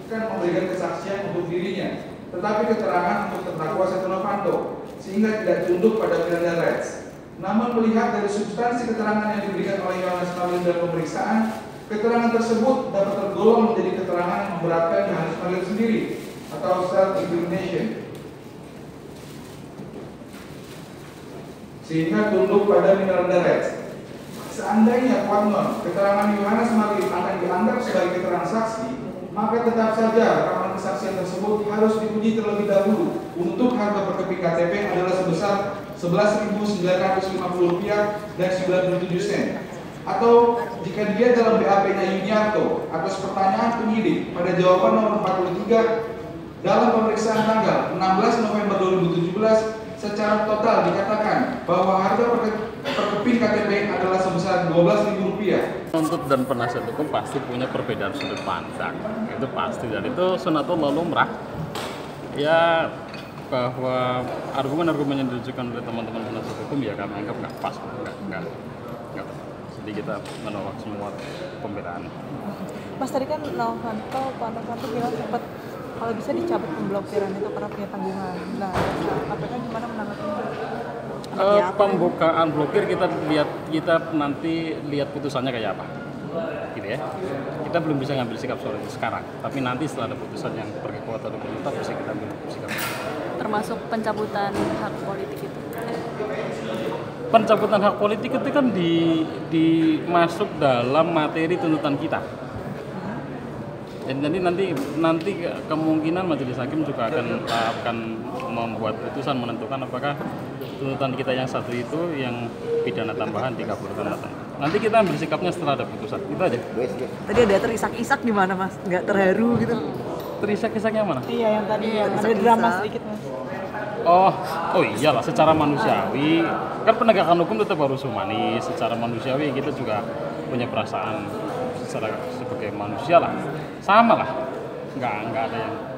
bukan memberikan kesaksian untuk dirinya, tetapi keterangan untuk terdakwa Setia Novanto, sehingga tidak tunduk pada Miranda rights. Namun melihat dari substansi keterangan yang diberikan oleh Yohanes Marlim dalam pemeriksaan, keterangan tersebut dapat tergolong menjadi keterangan yang memberatkan Yohanes Marlim sendiri atau self-incrimination, sehingga tunduk pada Miranda rights. Seandainya konon keterangan Yohanes Marlim akan dianggap sebagai keterangan saksi, maka tetap saja rekaman kesaksian tersebut harus diuji terlebih dahulu. Untuk harga per keping KTP adalah sebesar Rp11.950 dan 97 sen. Atau jika dia dalam BAP-nya Yuniarto atas pertanyaan penyidik pada jawaban nomor 43 dalam pemeriksaan tanggal 16 November 2017, secara total dikatakan bahwa harga per keping KTP adalah sebesar Rp12.000. Penuntut dan penasihat hukum pasti punya perbedaan sudut pandang, itu pasti, dan itu sunatullah lumrah. Ya, bahwa argumen-argumen yang ditujukan oleh teman-teman penasihat hukum ya kami anggap nggak pas, nggak. Jadi kita menolak semua pembelaan. Mas, tadi kan Pak Novanto bilang sempat kalau bisa dicabut pemblokiran itu karena punya tanggungan. Nah, KPK gimana menanggapinya? Pembukaan blokir kita nanti lihat putusannya kayak apa, gitu ya. Kita belum bisa ngambil sikap soal itu sekarang, tapi nanti setelah ada putusan yang berkekuatan hukum tetap bisa kita ambil sikap. Termasuk pencabutan hak politik itu. Pencabutan hak politik itu kan dimasuk dalam materi tuntutan kita. Jadi nanti kemungkinan majelis hakim juga akan membuat putusan menentukan apakah tuntutan kita yang satu itu yang pidana tambahan dikabulkan atau tidak. Nanti kita ambil sikapnya setelah ada putusan. Itu aja. Tadi ada terisak-isak gimana, Mas? Nggak terharu gitu? Terisak-isaknya mana? Iya, yang tadi yang ada drama sedikit, Mas. Oh iyalah, secara manusiawi kan penegakan hukum tetap harus humanis. Secara manusiawi kita juga punya perasaan sebagai manusia lah, sama lah, nggak ada yang